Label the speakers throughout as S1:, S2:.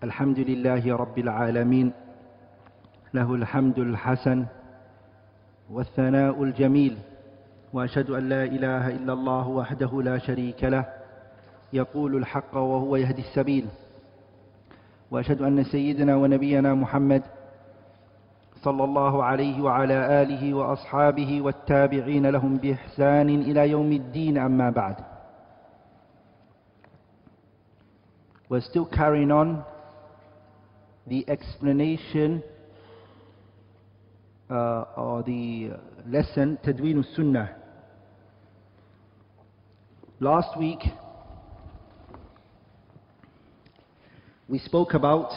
S1: الحمد لله رب العالمين له الحمد الحسن والثناء الجميل وأشهد أن لا إله إلا الله وحده لا شريك له يقول الحق وهو يهدي السبيل وأشهد أن سيدنا ونبينا محمد صلى الله عليه وعلى آله وأصحابه والتابعين لهم بإحسان إلى يوم الدين أما بعد. We're still carrying on the explanation or the lesson Tadween al-Sunnah. Last week we spoke about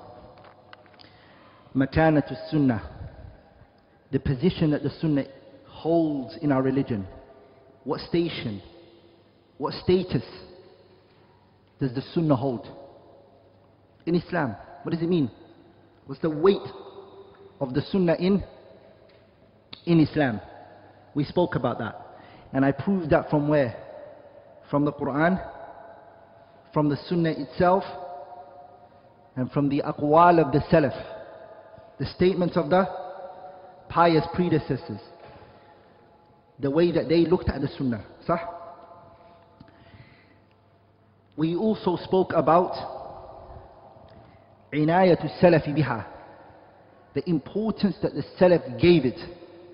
S1: Makanatu al-Sunnah, the position that the Sunnah holds in our religion. What station, what status does the Sunnah hold in Islam? What does it mean? What's the weight of the Sunnah in Islam? We spoke about that. And I proved that from where? From the Quran, from the Sunnah itself, and from the aqwal of the salaf, the statements of the pious predecessors, the way that they looked at the Sunnah. Sah? We also spoke about Inayatu Salafi biha, the importance that the Salaf gave it.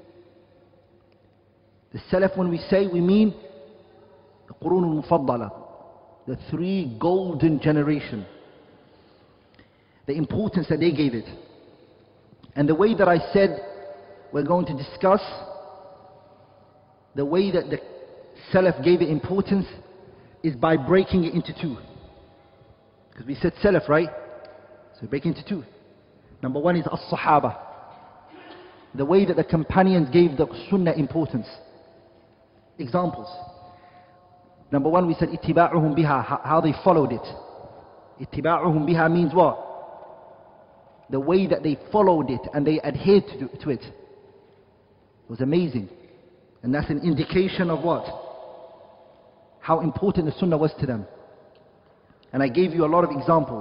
S1: The Salaf, when we say, we mean the Qurun al-Mufaddala, the three golden generation, the importance that they gave it. And the way that I said we're going to discuss the way that the Salaf gave it importance is by breaking it into two. Because we said Salaf, right? So we break it into two. Number one is As-Sahaba, the way that the companions gave the Sunnah importance. Examples. Number one, we said Ittiba'uhum biha, how they followed it. Ittiba'uhum biha means what? The way that they followed it and they adhered to it. It was amazing. And that's an indication of what? How important the Sunnah was to them. And I gave you a lot of examples.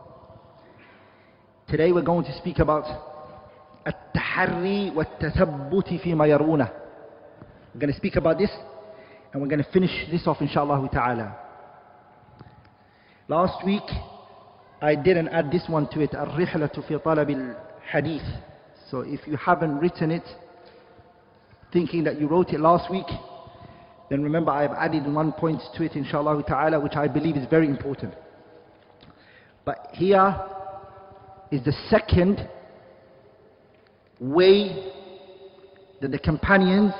S1: Today we're going to speak about التحري والتثبت فيما يرونه. We're going to speak about this and we're going to finish this off inshallah ta'ala. Last week I didn't add this one to it, الرحلة في طلب الحديث. So if you haven't written it thinking that you wrote it last week, then remember I have added one point to it inshallah ta'ala, which I believe is very important. But here is the second way that the companions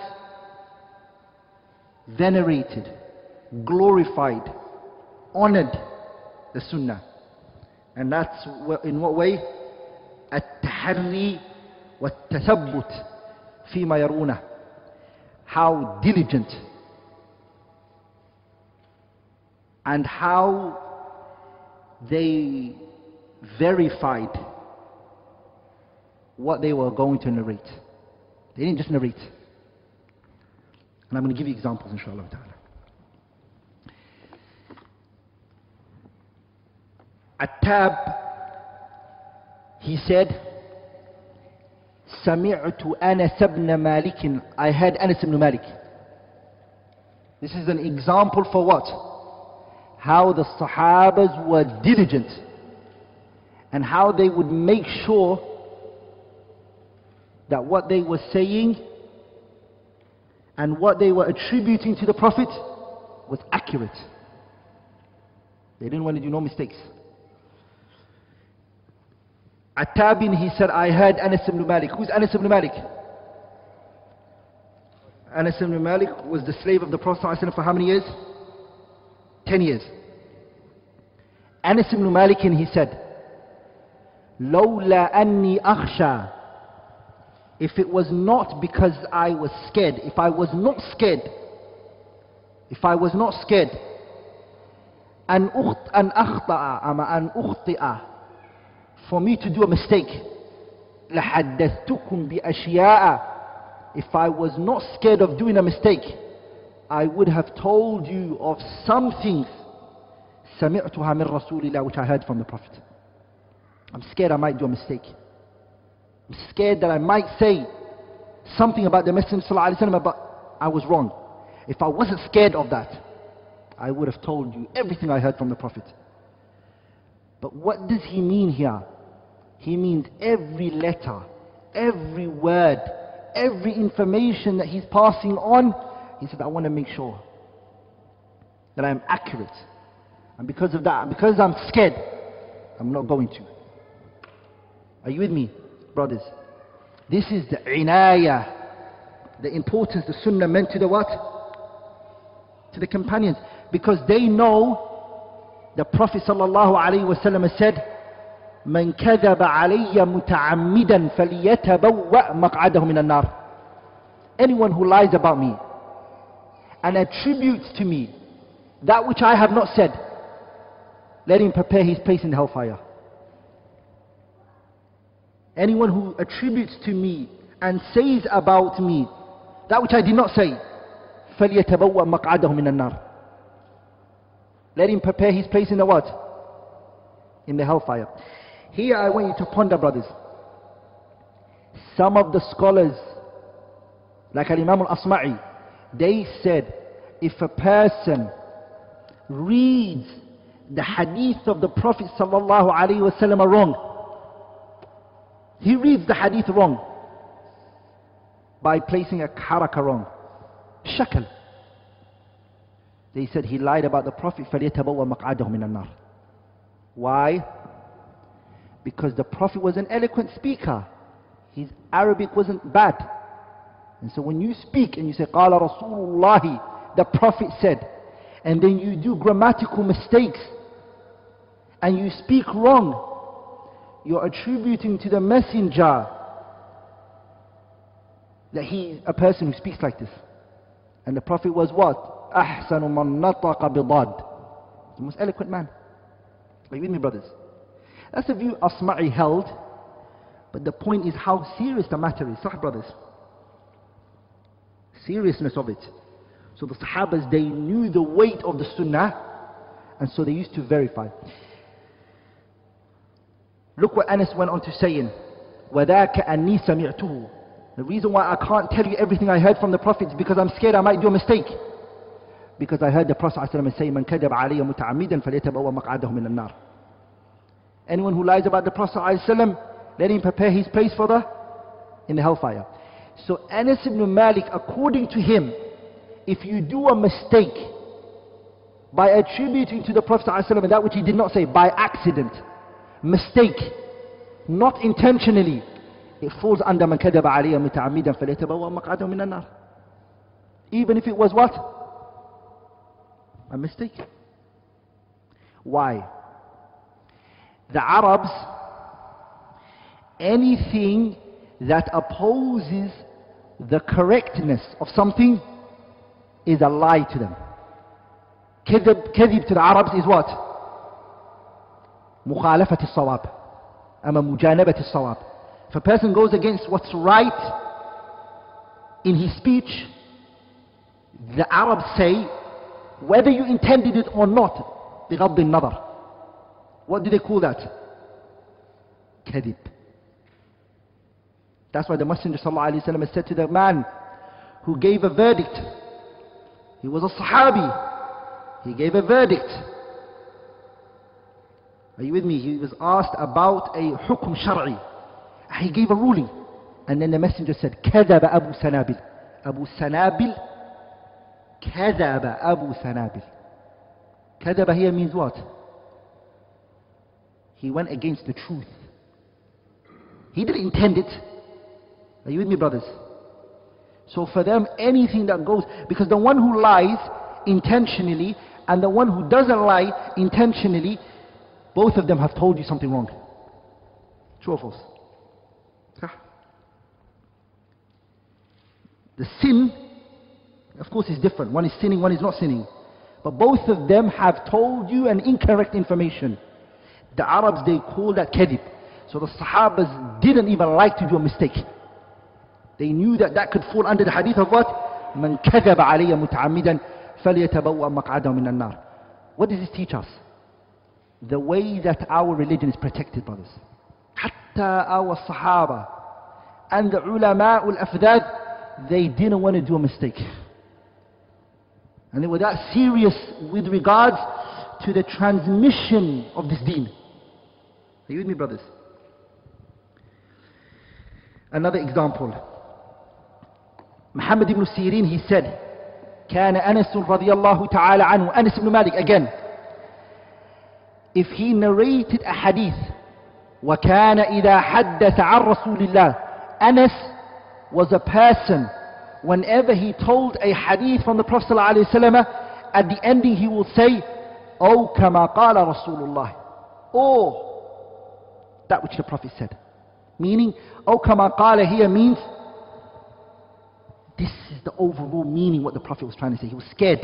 S1: venerated, glorified, honored the Sunnah. And that's in what way? التحري والتثبت فيما يرونه. How diligent and how they verified what they were going to narrate. They didn't just narrate. And I'm going to give you examples inshallah ta'ala. Attab, he said, سمعت أنس بن مالك, I heard Anas ibn Malik. This is an example for what? How the Sahabas were diligent and how they would make sure that what they were saying and what they were attributing to the Prophet was accurate. They didn't want to do no mistakes. At-Tabin, he said, I heard Anas ibn Malik. Who's Anas ibn Malik? Anas ibn Malik was the slave of the Prophet ﷺ for how many years? 10 years. Anas ibn Malik, he said, لولا أني أخشى, if it was not because I was scared, if I was not scared, أن أخطأ أما أن أخطئ, for me to do a mistake, لحدثتكم بأشياء, if I was not scared of doing a mistake, I would have told you of some things سمعتها من رسول الله, which I heard from the Prophet. I'm scared I might do a mistake. I'm scared that I might say something about the Messenger ﷺ, but I was wrong. If I wasn't scared of that, I would have told you everything I heard from the Prophet. But what does he mean here? He means every letter, every word, every information that he's passing on. He said, I want to make sure that I am accurate. And because of that, because I'm scared, I'm not going to. Are you with me, brothers? This is the inayah, the importance the sunnah meant to the what? To the companions. Because they know the Prophet ﷺ said, من كذب علي متعمدا فليتبوأ مقعده من النار. Anyone who lies about me and attributes to me that which I have not said, let him prepare his place in the hellfire. Anyone who attributes to me and says about me that which I did not say, فليتبوأ مقعده من النار. Let him prepare his place in the what? In the hellfire. Here I want you to ponder, brothers. Some of the scholars, like Imam al-Asma'i, they said, if a person reads the hadith of the Prophet sallallahu alaihi wasallam wrong, he reads the hadith wrong by placing a haraka wrong, shakal. They said he lied about the Prophet. فَلْيَتَبَوَّ مَقْعَدَهُ مِنَ النَّارِ. Why? Because the Prophet was an eloquent speaker. His Arabic wasn't bad. And so when you speak and you say قَالَ رَسُولُ اللَّهِ, the Prophet said, and then you do grammatical mistakes and you speak wrong, you're attributing to the messenger that he is a person who speaks like this. And the Prophet was what? أحسن من نطق بضاد. The most eloquent man. Are you with me, brothers? That's the view Asma'i held. But the point is how serious the matter is. Sah, brothers? Seriousness of it. So the Sahabas, they knew the weight of the Sunnah, and so they used to verify. Look what Anas went on to saying, وَذَاكَ أَنِّي سَمِعْتُهُ. The reason why I can't tell you everything I heard from the Prophet is because I'm scared I might do a mistake. Because I heard the Prophet ﷺ say, مَنْ كَذَبَ عَلَيَّ مُتَعَمِّدًا فَلْيَتَبَوَّ مَقْعَدَهُ مِنَ النَّارِ. Anyone who lies about the Prophet ﷺ, let him prepare his place for in the hellfire. So Anas ibn Malik, according to him, if you do a mistake by attributing to the Prophet ﷺ that which he did not say, by accident, mistake, not intentionally, it falls under مَنْ كَذَبَ عَلَيَّ مُتَعَمِّدًا فَلْيَتَبَوَّ مَقْعَدَهُ مِنَ النَّارِ. Even if it was what? A mistake. Why? The Arabs, anything that opposes the correctness of something is a lie to them. Kadhib to the Arabs is what? مخالفة الصواب. أما مجانبة الصواب. If a person goes against what's right in his speech, the Arabs say, whether you intended it or not, بغض النظر. What do they call that? Kadhib. That's why the Messenger ﷺ said to the man who gave a verdict. He was a Sahabi. He gave a verdict. Are you with me? He was asked about a hukum shar'i. He gave a ruling. And then the Messenger said, كذب أبو سنابل. Abu Sanabil. كذب أبو سنابل. كذب here means what? He went against the truth. He didn't intend it. Are you with me, brothers? So for them, anything that goes, because the one who lies intentionally and the one who doesn't lie intentionally, both of them have told you something wrong. True or false? The sin, of course, is different. One is sinning, one is not sinning. But both of them have told you an incorrect information. The Arabs, they call that kadhib. So the Sahabas didn't even like to do a mistake. They knew that that could fall under the hadith of what? مَنْ كَذَبَ عَلَيَّ مُتَعَمِّدًا فَلْيَتَبَوَّأْ مَقْعَدَهُ مِنَ النَّارِ. What does this teach us? The way that our religion is protected, brothers. Hatta our Sahaba and the ulama al-afdad, they didn't want to do a mistake. And they were that serious with regards to the transmission of this deen. Are you with me, brothers? Another example. Muhammad ibn Sirin, he said, كان أنس رضي الله تعالى عنه, Anas ibn Malik again, if he narrated a hadith, وكان إذا حدث عن رسول الله, Anas was a person, whenever he told a hadith from the Prophet ﷺ, at the ending he will say, أو كما قال رسول الله, or that which the Prophet said. Meaning, أو كما قال here means, this is the overall meaning what the Prophet was trying to say. He was scared.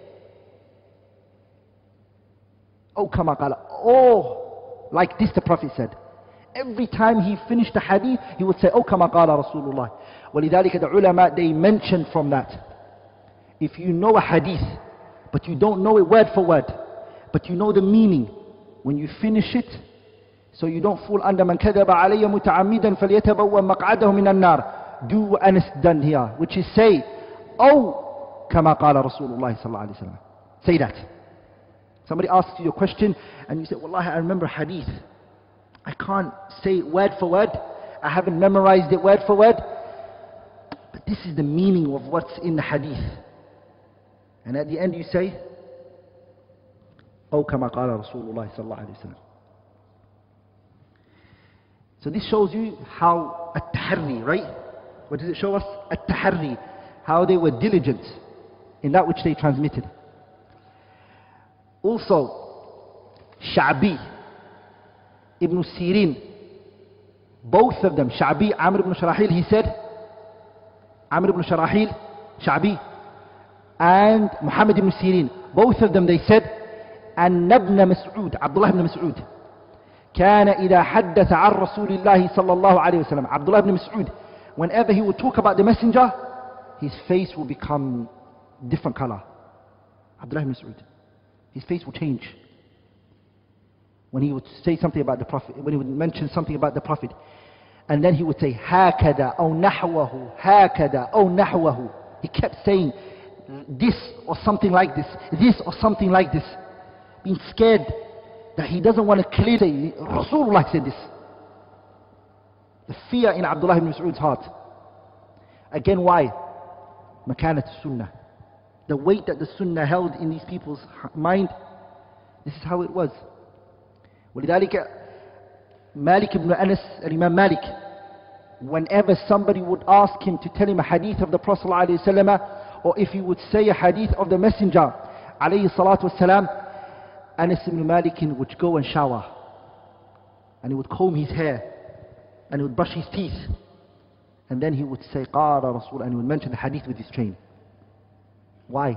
S1: أو كما قال, or like this the Prophet said. Every time he finished the hadith, he would say, أو كما قال رسول الله. ولذلك the ulama, they mentioned from that, if you know a hadith, but you don't know it word for word, but you know the meaning, when you finish it, so you don't fall under من كذب علي متعمدا فليتبوأ مقعده من النار. Do what Anas done here, which is say, oh, كما قال رسول الله صلى الله عليه وسلم. Say that. Somebody asks you a question, and you say, Wallahi, I remember hadith. I can't say it word for word. I haven't memorized it word for word. But this is the meaning of what's in the hadith. And at the end you say, oh, كما قال رسول الله صلى الله عليه وسلم. So this shows you how at-tahri, right? What does it show us? At-tahri, how they were diligent in that which they transmitted. Also, Sha'bi, Ibn Sirin, both of them, Sha'bi, Amr ibn Sharahil, he said, Amr ibn Sharahil, Sha'bi, and Muhammad ibn Sirin, both of them, they said, أن ابن مسعود, Abdullah ibn Mas'ud, كان إذا حدث عن رسول الله صلى الله عليه وسلم, Abdullah ibn Mas'ud, whenever he would talk about the messenger, his face will become different color. Abdullah ibn Mas'ud, his face will change. When he would say something about the Prophet, when he would mention something about the Prophet, and then he would say, هكذا أو نحوه, هكذا أو نحوه. He kept saying this or something like this or something like this, being scared that he doesn't want to clearly say, Rasulullah said this. The fear in Abdullah ibn Mas'ud's heart. Again, why? Makanat sunnah. The weight that the sunnah held in these people's mind, this is how it was. ولذلك Malik ibn Anas, Imam Malik, whenever somebody would ask him to tell him a hadith of the Prophet ﷺ, or if he would say a hadith of the Messenger ﷺ, Anas ibn Malik would go and shower, and he would comb his hair, and he would brush his teeth, and then he would say قال رسول, and he would mention the hadith with his chain. Why?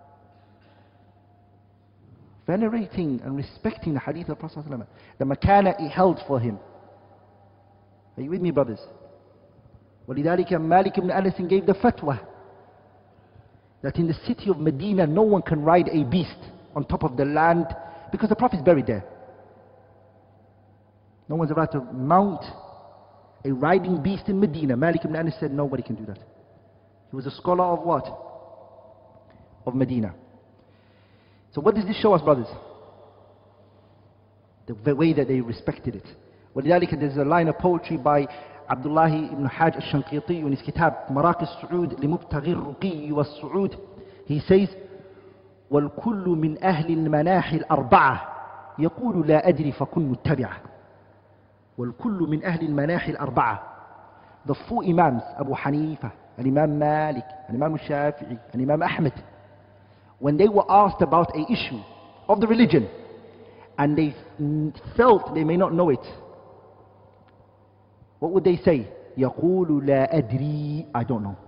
S1: Venerating and respecting the hadith of the Prophet ﷺ, the makana he held for him. Are you with me, brothers? ولذلك Malik ibn Anas gave the fatwa that in the city of Medina no one can ride a beast on top of the land because the Prophet is buried there. No one's allowed to mount a riding beast in Medina. Malik ibn Anas said nobody can do that. He was a scholar of what? Of Medina. So what does this show us, brothers? The way that they respected it. ولذلك there's a line of poetry by Abdullah ibn Hajj al-Shanqiti in his kitab Maraq al-Su'ud لمبتغي الرقي والصعود. He says والكل من أهل المناحي الأربعة يقول لا أدري فكن متبعة. والكل من أهل المناحي الأربعة. The four Imams, Abu Hanifa, Imam Malik, Imam Shafi'i, and Imam Ahmed, when they were asked about an issue of the religion and they felt they may not know it, what would they say? يقول لا أدري, I don't know.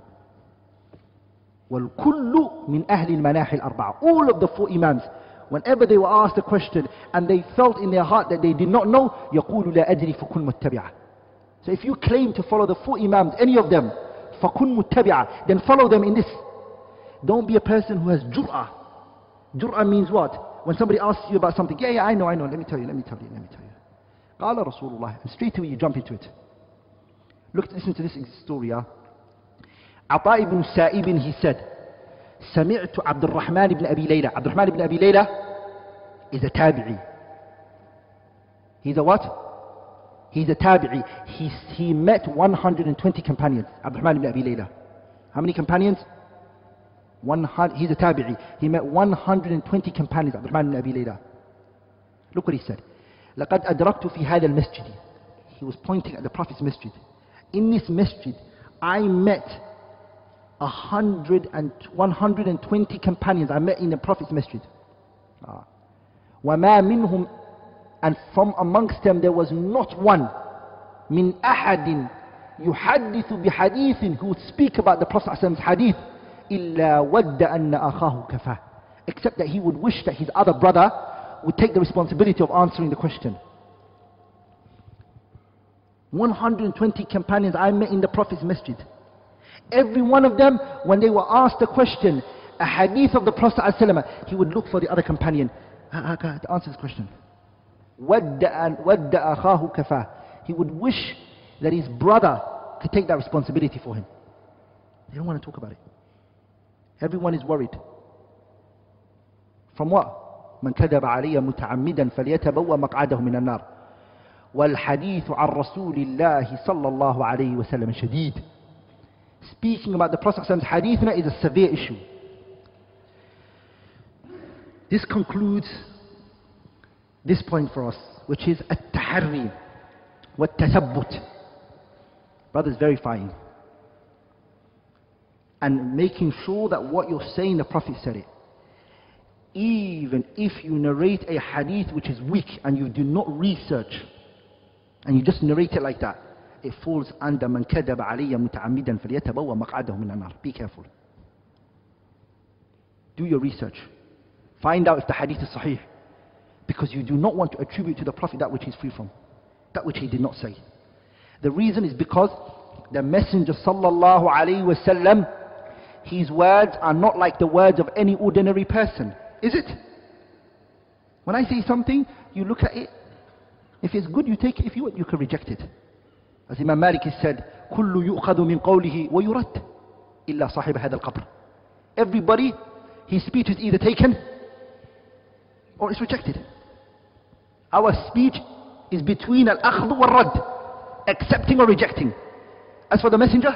S1: والكل من أهل المناحي الأربعة. All of the four Imams, whenever they were asked a question and they felt in their heart that they did not know, يقول لا أدري فكن متبعة. So if you claim to follow the four Imams, any of them, فكن متبعة, then follow them in this. Don't be a person who has jur'ah. Jur'ah means what? When somebody asks you about something, yeah, I know, let me tell you. قال رسول الله. And straight away you jump into it. Look, listen to this story. عطاء ibn Sa'ib, he said, سمعت AbdulRahman ibn Abi Layla. AbdulRahman ibn Abi Layla is a tabi'i. He's a what? He's a tabi'i. He met 120 companions. AbdulRahman ibn Abi Layla. How many companions? 100. He's a tabi'i. He met 120 companions. AbdulRahman ibn Abi Layla. Look what he said. لقد أدركت في هذا المسجد. He was pointing at the Prophet's masjid. In this masjid, I met 120 companions. I met in the Prophet's masjid. وما منهم, and from amongst them there was not one من أحد يحدث بحديث, who would speak about the Prophet's hadith, إلا ود أن أخاه كفاه, except that he would wish that his other brother would take the responsibility of answering the question. 120 companions I met in the Prophet's masjid. Every one of them, when they were asked a question, a hadith of the Prophet ﷺ, he would look for the other companion to answer this question. وَدَّ أَخَاهُ كَفَاهُ. He would wish that his brother could take that responsibility for him. They don't want to talk about it. Everyone is worried. From what? من كذب علي متعمدا فليتبوأ مقعده من النار والحديث عن رسول الله صلى الله عليه وسلم شديد. Speaking about the Prophet's hadith is a severe issue. This concludes this point for us, which is التحري والتثبت. Brothers, verifying and making sure that what you're saying, the Prophet said it. Even if you narrate a hadith which is weak and you do not research and you just narrate it like that, it falls under من كذب علي متعمدا فليتبوأ مقعده من النار. Be careful. Do your research. Find out if the hadith is sahih, because you do not want to attribute to the Prophet that which he is free from, that which he did not say. The reason is because the Messenger sallallahu alaihi wasallam, his words are not like the words of any ordinary person. Is it? When I say something, you look at it. If it's good, you take it. If you want, you can reject it. As Imam Malik said, كُلُّ يُؤْخَذُ مِنْ قَوْلِهِ وَيُرَدْ إِلَّا صَاحِبَ هَذَا الْقَبْرِ. Everybody, his speech is either taken or it's rejected. Our speech is between al-akhdhu wal-rad, accepting or rejecting. As for the Messenger,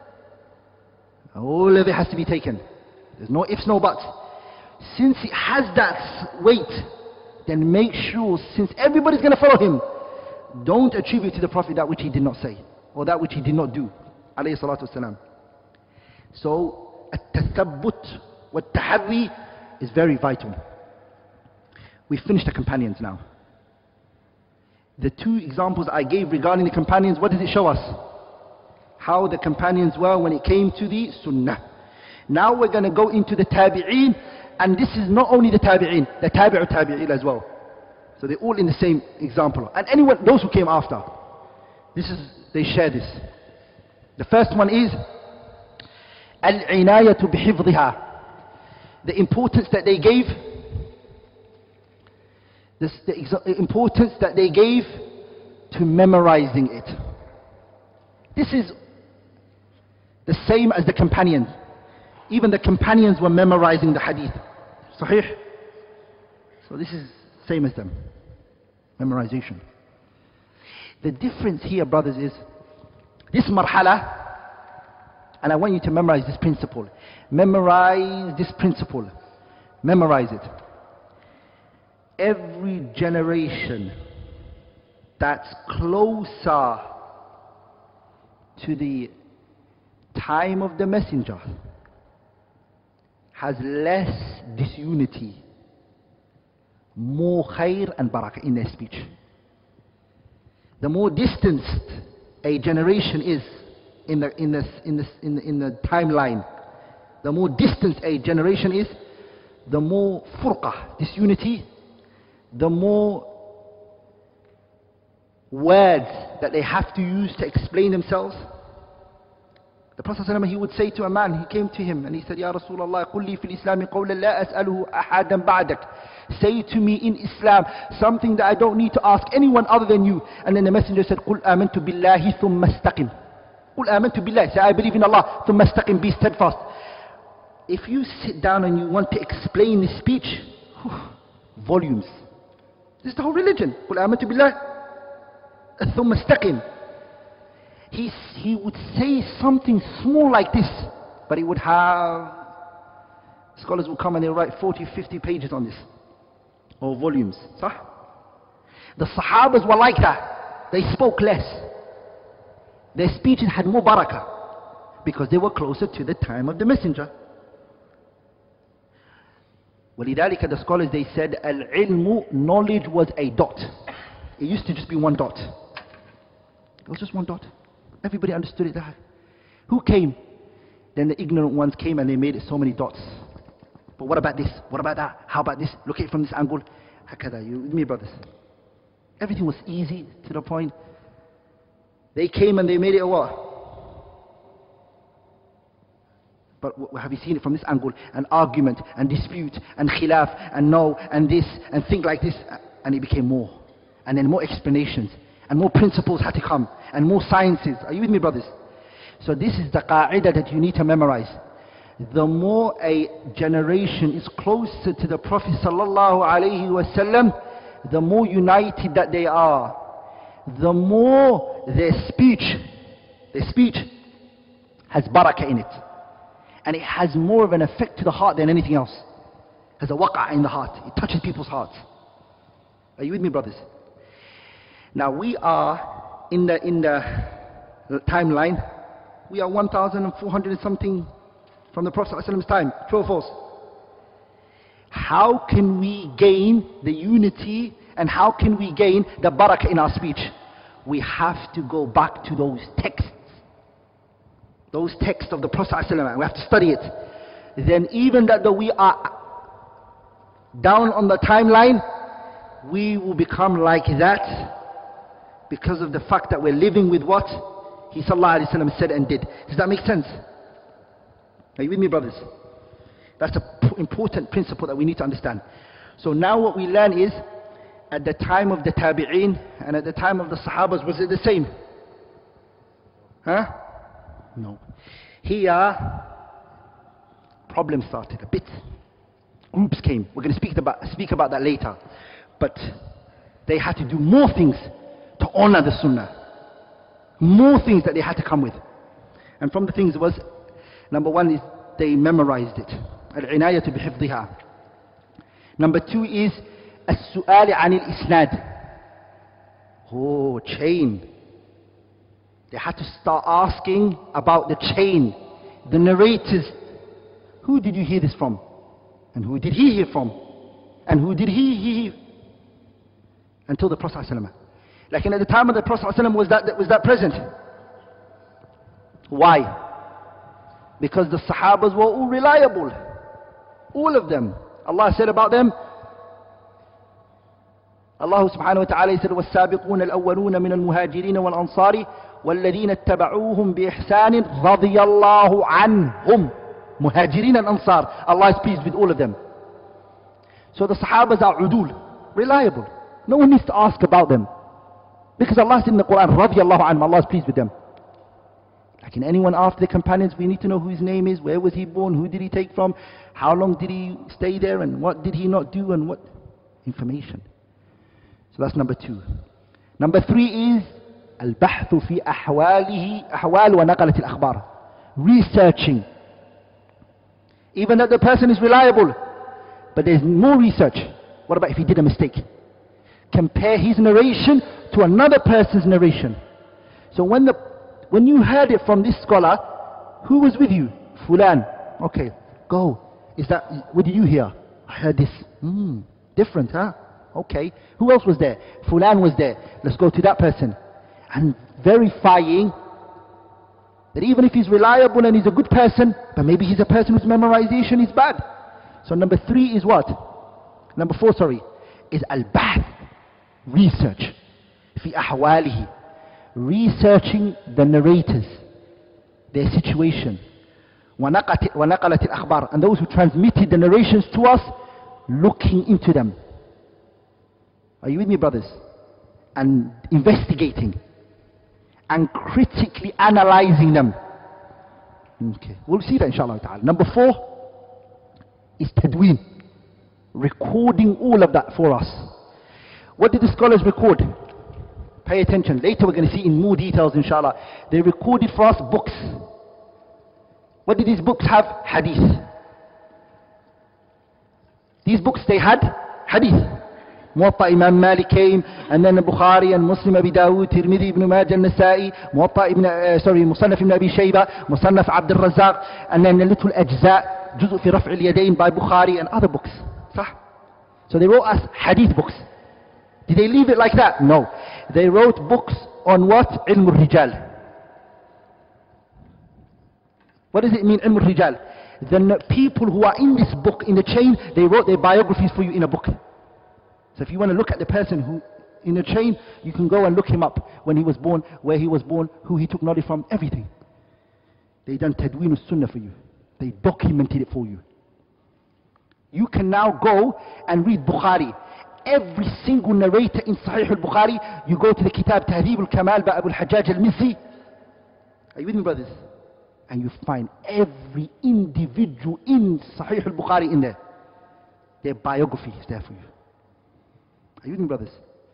S1: all of it has to be taken. There's no ifs, no buts. Since it has that weight, then make sure, since everybody's going to follow him, don't attribute to the Prophet that which he did not say, or that which he did not do, alayhi salatu wasalam. So, at-tathabbut wa-tahadhi is very vital. We've finished the companions now. The two examples I gave regarding the companions, what does it show us? How the companions were when it came to the sunnah. Now we're going to go into the tabi'een, and this is not only the tabi'een, the tabi'u tabi'een as well. So they're all in the same example. And anyone, those who came after, they share this. The first one is al-inayatu bihifdhiha. The importance that they gave, the importance that they gave to memorizing it. This is the same as the companions. Even the companions were memorizing the hadith. Sahih? So this is same as them. Memorization. The difference here, brothers, is this marhala, and I want you to memorize this principle. Memorize this principle. Memorize it. Every generation that's closer to the time of the Messenger has less disunity, more khair and barakah in their speech. The more distanced a generation is in the timeline, the more distant a generation is, the more furqah, disunity, the more words that they have to use to explain themselves, The Prophet ﷺ, he would say to a man, he came to him and he said, Ya Rasulullah, قُلْ لِي فِي الْإِسْلَامِ قَوْلًا لَا أَسْأَلُهُ أَحَدًا بَعْدَكَ. Say to me in Islam something that I don't need to ask anyone other than you. And then the messenger said, قُلْ آمَنْتُ بِاللَّهِ ثُمَّ اسْتَقِمْ. قُلْ آمَنْتُ بِاللَّهِ. Say, I believe in Allah. ثُمَّ اسْتَقِمْ. Be steadfast. If you sit down and you want to explain this speech, volumes. This is the whole religion. قُلْ آمَنْتُ بِاللَّهِ ثُمَّ اسْتَقِمْ. He would say something small like this, but he would have, scholars will come and they'll write 40, 50 pages on this, or volumes. Sah? The Sahabas were like that. They spoke less. Their speeches had more barakah, because they were closer to the time of the messenger. وَلِذَلِكَ the scholars, they said, al-ilmu, knowledge was a dot. It used to just be one dot. It was just one dot. Everybody understood it. Who came? Then the ignorant ones came and they made it so many dots. But what about this? What about that? How about this? Look at it from this angle. Hakada, you with me, brothers? Everything was easy, to the point. They came and they made it a what? But have you seen it from this angle? An argument and dispute and khilaf and no and this and think like this. And it became more. And then more explanations. And more principles had to come, and more sciences. Are you with me, brothers? So this is the qa'idah that you need to memorize. The more a generation is closer to the Prophet sallallahu alaihi wasallam, the more united that they are. The more their speech has barakah in it. And it has more of an effect to the heart than anything else. It has a waq'a in the heart. It touches people's hearts. Are you with me, brothers? Now we are in the timeline, we are 1,400 and something from the Prophet ﷺ's time, true or false? How can we gain the unity and how can we gain the barakah in our speech? We have to go back to those texts of the Prophet ﷺ. We have to study it. Then even though we are down on the timeline, we will become like that, because of the fact that we're living with what he sallallahu alaihi wasallam said and did. Does that make sense? Are you with me, brothers? That's an important principle that we need to understand. So now what we learn is, at the time of the tabi'een and at the time of the sahabas, was it the same? Huh? No. Here, problems started a bit. Groups came. We're going to speak about that later. But they had to do more things to honor the sunnah. More things that they had to come with. And from the things was, number one is they memorized it. Al-inayatu bihifdhiha. Number two is as-su'ali anil isnad. Oh, chain. They had to start asking about the chain. The narrators. Who did you hear this from? And who did he hear from? And who did he hear? Until the Prophet ﷺ. Like at the time of the Prophet ﷺ, was that present? Why? Because the Sahabas were all reliable. All of them. Allah said about them, Allah subhanahu wa ta'ala said, وَالسَّابِقُونَ الْأَوَّلُونَ مِنَ الْمُهَاجِرِينَ وَالْأَنصَارِ وَالَّذِينَ اتَّبَعُوهُمْ بِإِحْسَانٍ رَضِيَ اللَّهُ عَنْهُمْ. Muhajirin and Ansar. Allah is pleased with all of them. So the Sahabas are udul, reliable. No one needs to ask about them. Because Allah said in the Quran, radiyallahu anhum, Allah is pleased with them. Like in anyone after the companions, we need to know who his name is, where was he born, who did he take from, how long did he stay there, and what did he not do, and what information. So that's number two. Number three is al-bahthu fi ahwal wa naqalat al-akhbar. Researching. Even though the person is reliable, but there's more research. What about if he did a mistake? Compare his narration to another person's narration. So when you heard it from this scholar, who was with you? Fulan. Okay, go. What did you hear? I heard this. Different, huh? Okay. Who else was there? Fulan was there. Let's go to that person. And verifying that even if he's reliable and he's a good person, but maybe he's a person whose memorization is bad. So number three is what? Number four, is al-bahth. Research. Fi ahwalihi. Researching the narrators. their situation. وَنَقَلَتِ الْأَخْبَارِ, and those who transmitted the narrations to us, looking into them. Are you with me, brothers? And investigating and critically analyzing them. Okay, we'll see that inshallah ta'ala. Number 4 is tadween, recording all of that for us. What did the scholars record? Pay attention. Later we're going to see in more details inshallah. They recorded for us books. What did these books have? Hadith. These books, they had hadith. Muwatta Imam Malik came, and then Bukhari and Muslim, Abi Dawud, Tirmidhi, Ibn Majah, Nasa'i, Musannaf Ibn Abi Shayba, Musannaf AbdulRahman, and then a little ajza, Juz' fi Raf' al-Yadayn by Bukhari and other books. So they wrote us hadith books. Did they leave it like that? No. They wrote books on what? Ilm al-Rijal. What does it mean, Ilm al-Rijal? The people who are in this book, in the chain, they wrote their biographies for you in a book. So if you want to look at the person who in the chain, you can go and look him up, when he was born, where he was born, who he took knowledge from, everything. They done tadween al-sunnah for you. They documented it for you. You can now go and read Bukhari. Every single narrator in Sahih al-Bukhari, you go to the Kitab Tahdhib al-Kamal by Abu al-Hajjaj al-Mizzi. Are you with me, brothers? And you find every individual in Sahih al-Bukhari in there. Their biography is there for you. Are you with me, brothers?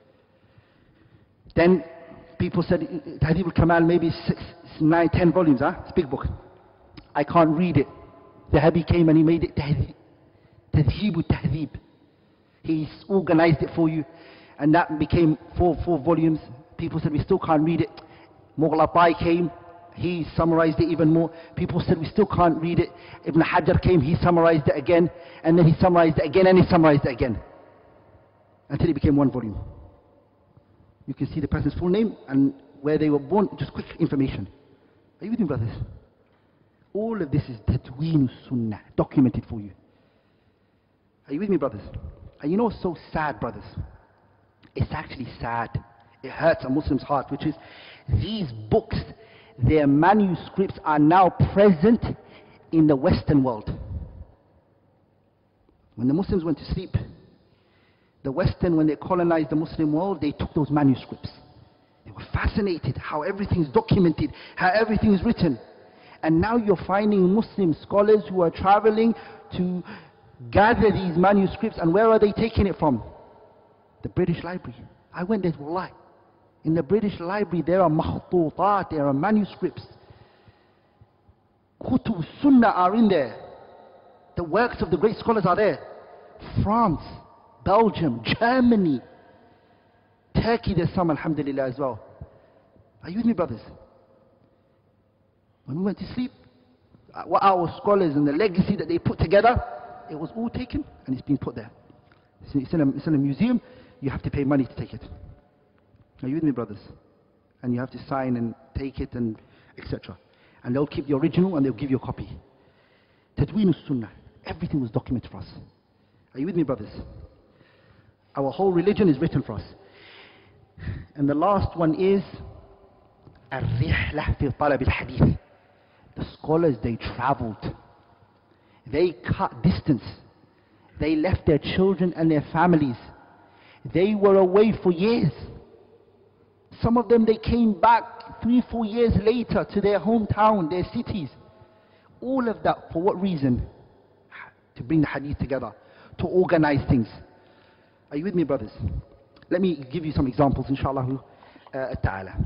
S1: Then people said Tahdhib al-Kamal maybe 6, 9, 10 volumes, huh? It's a big book. I can't read it. The Dhahabi came and he made it Tahdhib al-Tahdhib. He's organized it for you, and that became 4 volumes. People said we still can't read it. Mughal Atai came, he summarized it even more. People said we still can't read it. Ibn Hajar came, he summarized it again, and then he summarized it again, and he summarized it again, until it became 1 volume. You can see the person's full name and where they were born, just quick information. Are you with me, brothers? All of this is Tadween Sunnah, documented for you. Are you with me, brothers? And you know what's so sad, brothers? It's actually sad. It hurts a Muslim's heart, which is these books, their manuscripts are now present in the Western world. When the Muslims went to sleep, the Western, when they colonized the Muslim world, they took those manuscripts. They were fascinated how everything is documented, how everything is written. And now you're finding Muslim scholars who are traveling to gather these manuscripts, and where are they taking it from? The British Library. I went there, wallah. In the British Library there are makhtutat, there are manuscripts. Kutub Sunnah are in there. The works of the great scholars are there. France, Belgium, Germany, Turkey, there's some, alhamdulillah, as well. Are you with me, brothers? When we went to sleep, what our scholars and the legacy that they put together, it was all taken and it's been put there. It's in a museum. You have to pay money to take it. Are you with me, brothers? And you have to sign and take it and etc. And they'll keep the original and they'll give you a copy. Tadween al-Sunnah. Everything was documented for us. Are you with me, brothers? Our whole religion is written for us. And the last one is Ar-Rihlah fi Talab al-Hadith. The scholars, they traveled. They cut distance. They left their children and their families. They were away for years. Some of them, they came back 3-4 years later to their hometown, their cities. All of that, for what reason? To bring the hadith together, to organize things. Are you with me, brothers? Let me give you some examples, inshallah ta'ala.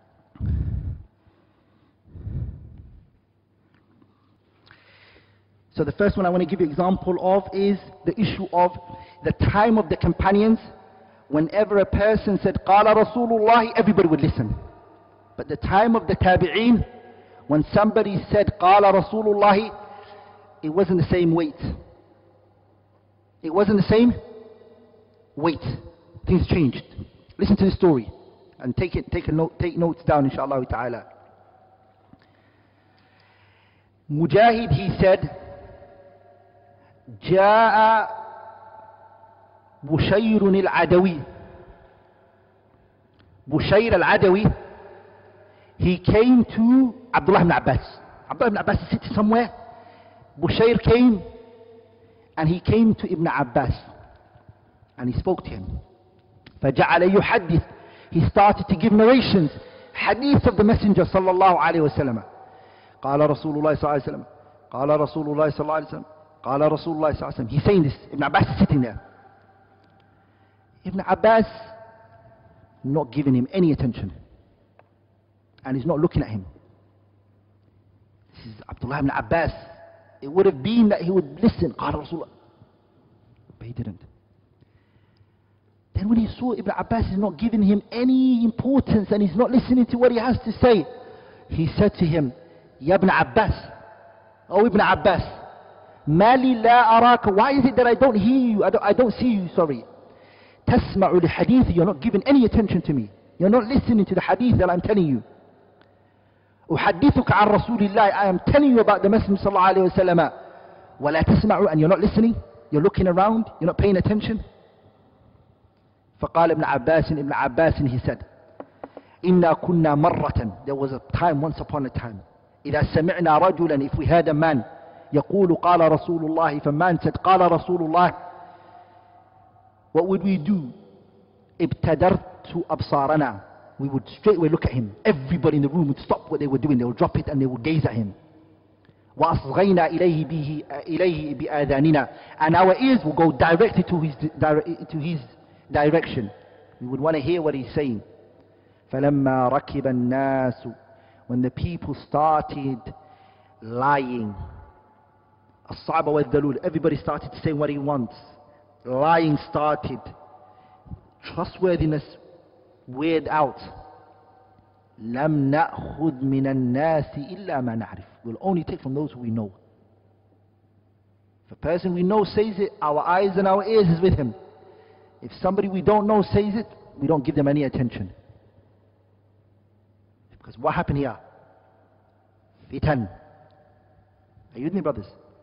S1: So the first one I want to give you an example of is the issue of the time of the companions. Whenever a person said, Qala Rasulullah, everybody would listen. But the time of the tabi'een, when somebody said, Qala Rasulullah, it wasn't the same weight. It wasn't the same weight. Things changed. Listen to the story and take notes down, inshallah ta'ala. Mujahid, he said, جاء بشير العدوي. Bushayr al-Adawi, he came to Abdullah ibn Abbas. Abdullah ibn Abbas is sitting somewhere. Bushair came, and he came to Ibn Abbas, and he spoke to him. فَجَعَلَ يُحَدِّث. He started to give narrations, hadith of the Messenger sallallahu alayhi wa sallam. قال رسول الله صلى الله عليه وسلم قال رسول الله صلى الله عليه وسلم قال رسول الله صلى الله عليه وسلم. He's saying this. Ibn Abbas is sitting there. Ibn Abbas not giving him any attention, and he's not looking at him. This is Abdullah ibn Abbas. It would have been that he would listen, قال رسول الله, but he didn't. Then when he saw Ibn Abbas is not giving him any importance and he's not listening to what he has to say, he said to him, Ya Ibn Abbas, oh Ibn Abbas, Mali la araka, why is it that I don't hear you, I don't see you, sorry. Tasma'u li hadith, you're not giving any attention to me. You're not listening to the hadith that I'm telling you. Uhaddithuka an Rasulillah, I am telling you about the Messenger sallallahu alayhi wa sallam. Wa la tasma'u, and you're not listening, you're looking around, you're not paying attention. فقال ابن عباس, he said, إنا كنا مرة, there was a time, once upon a time, إذا سمعنا رجلا, if we heard a man, يقول قال رسول الله, if a man said قال رسول الله, what would we do? ابتدرت أبصارنا, we would straight away look at him. Everybody in the room would stop what they were doing, they would drop it and they would gaze at him. وأصغينا إليه بآذاننا, and our ears will go directly to his direction. We would want to hear what he's saying. فَلَمَّا رَكِبَ النَّاسُ, when the people started lying, الصَّعْبَ وَالذَّلُولِ, everybody started saying what he wants. Lying started. Trustworthiness weared out. لَمْ نَأْخُذْ مِنَ النَّاسِ إِلَّا مَا نَعْرِفُ, we'll only take from those who we know. If a person we know says it, our eyes and our ears is with him. If somebody we don't know says it, we don't give them any attention. Because what happened here? Fitan. Are you with me, brothers?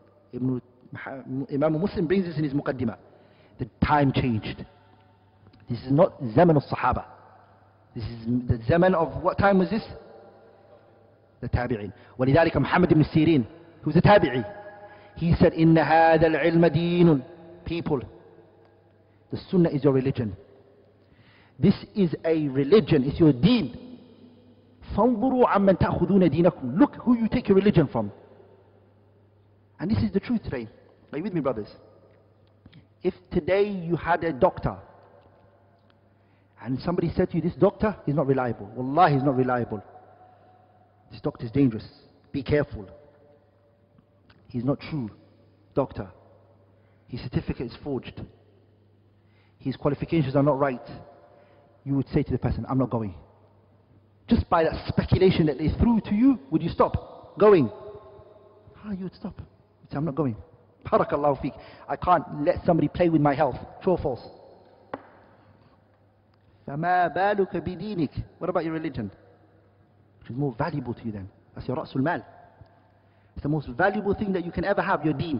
S1: Imam Muslim brings this in his muqaddimah. The time changed. This is not Zaman al-Sahaba. This is the Zaman of, what time was this? The Tabi'in. ولذلك Muhammad ibn Sirin, who's a Tabi'i, he said, إِنَّ هَذَا الْعِلْمَ دِينٌ. People, the Sunnah is your religion. This is a religion, it's your deen. فَانْظُرُوا عَمَّنْ تَأْخُذُونَ دِينَكُمْ. Look who you take your religion from. And this is the truth today. Are you with me, brothers? If today you had a doctor, and somebody said to you, this doctor is not reliable. Wallahi, he's not reliable. This doctor is dangerous. Be careful. He's not true doctor. His certificate is forged. His qualifications are not right. You would say to the person, I'm not going. Just by that speculation that they threw to you, would you stop going? You would stop. You'd say, I'm not going. BarakAllahu feek. I can't let somebody play with my health. True or false? فَمَا بَالُكَ بِدِينِكَ. What about your religion? Which is more valuable to you then? That's your Ra'sul Mal. It's the most valuable thing that you can ever have, your deen.